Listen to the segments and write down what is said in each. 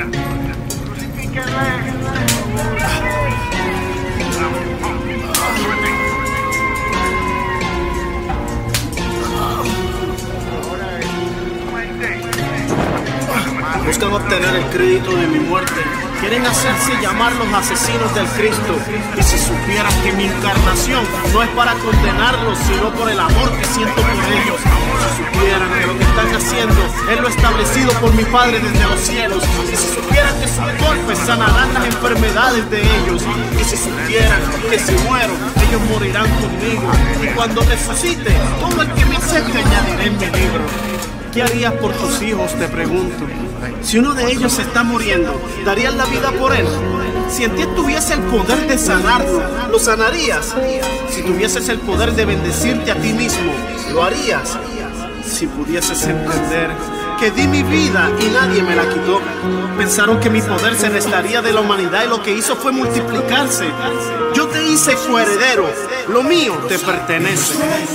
Buscan obtener el crédito de mi muerte. Quieren hacerse llamar los asesinos del Cristo. Y si supieran que mi encarnación no es para condenarlos, sino por el amor que siento por ellos. Si supieran que lo que están haciendo es lo establecido por mi Padre desde los cielos. Y si supieran que sus golpes sanarán las enfermedades de ellos. Y si supieran que si muero, ellos morirán conmigo. Y cuando resucite, todo el que me acepte añadiré en mi libro. ¿Qué harías por tus hijos? Te pregunto. Si uno de ellos está muriendo, ¿darías la vida por él? Si en ti tuviese el poder de sanarlo, ¿lo sanarías? Si tuvieses el poder de bendecirte a ti mismo, ¿lo harías? Si pudieses entender que di mi vida y nadie me la quitó. Pensaron que mi poder se restaría de la humanidad y lo que hizo fue multiplicarse. Yo te hice coheredero, lo mío te pertenece.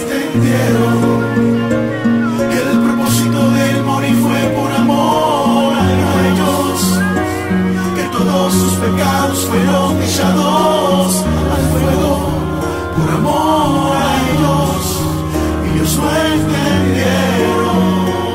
Sus pecados fueron echados al fuego por amor a ellos. Ellos no entendieron.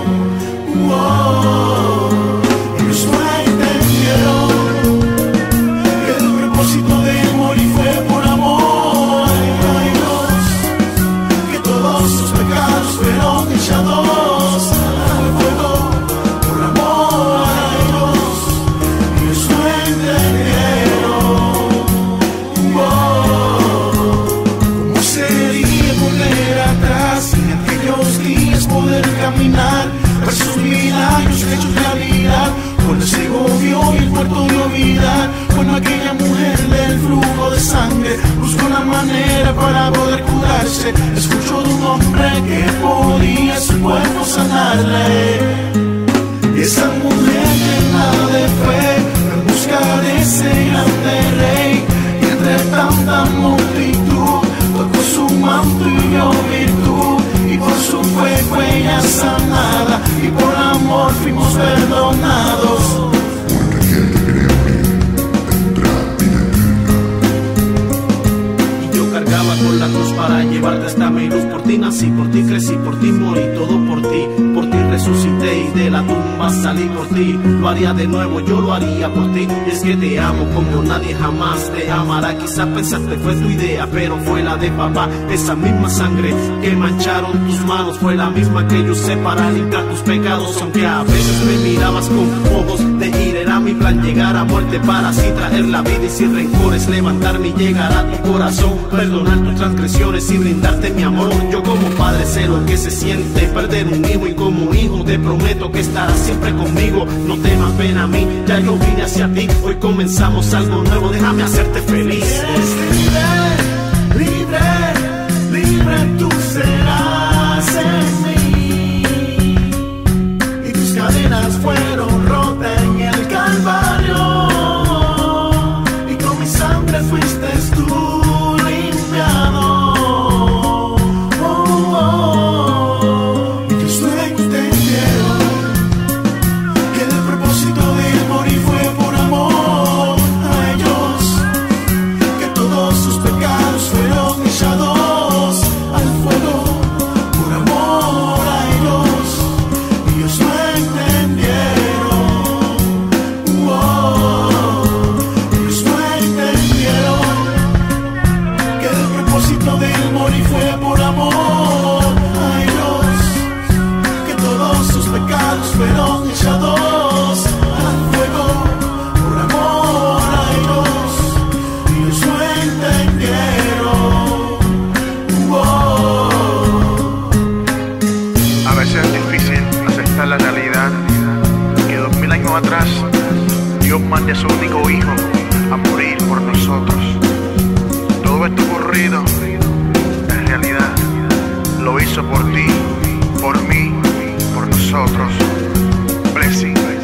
Ellos no entendieron que el propósito de morir fue por amor a ellos. Que todos sus pecados fueron echados al fuego por amor a ellos. Ellos no caminar, versus 1000 años hechos realidad, con el ciego vio y el muerto vio vida. Cuando aquella mujer del flujo de sangre buscó la manera para poder curarse, escuchó de un hombre que podía su cuerpo sanarle. Y esa mujer llena de fe en busca de ese grande rey, y entre tanta multitud tocó su manto y vio virtud. Y por su fe fue ella sanada, y por amor fuimos perdonados. Porque aquel que cree en mí tendrá vida eterna. Y yo cargaba con la cruz para llevarte hasta mi luz. Por ti nací, por ti crecí, por ti morí, todo por ti. Por ti resucité y de la tumba salí por ti. Lo haría de nuevo, yo lo haría por ti. Y es que te amo como nadie jamás te amará. Quizás pensaste fue tu idea, pero fue la de papá. Esa misma sangre que mancharon tus manos fue la misma que yo usé para limpiar tus pecados. Aunque a veces me mirabas con ojos de ira, era mi plan llegar a muerte para así traer la vida. Y sin rencores levantarme y llegar a tu corazón, perdonar tus transgresiones y brindarte mi amor. Yo como padre sé lo que se siente perder un hijo, y como hijo te prometo que estarás siempre conmigo. No temas, ven a mí, ya yo vine hacia ti. Hoy comenzamos algo nuevo, déjame hacerte feliz. Eres libre, libre, libre tú serás en mí. Y tus cadenas fueron rotas en el Calvario, y con mi sangre fuiste tú limpiado. Ellos no entendieron que el propósito de morir fue por amor a ellos. Que todos sus pecados fueron echados al fuego por amor a ellos. Ellos no entendieron. Ellos no entendieron que el propósito de morir fue por amor a ellos. Que todos sus pecados fueron echados al fuego por amor a ellos. Ellos no entendieron. A veces es difícil aceptar la realidad que 2000 años atrás Dios mande a su único hijo a morir por nosotros. Todo esto ocurrido, en realidad, lo hizo por ti, por mí, por nosotros. Blessing.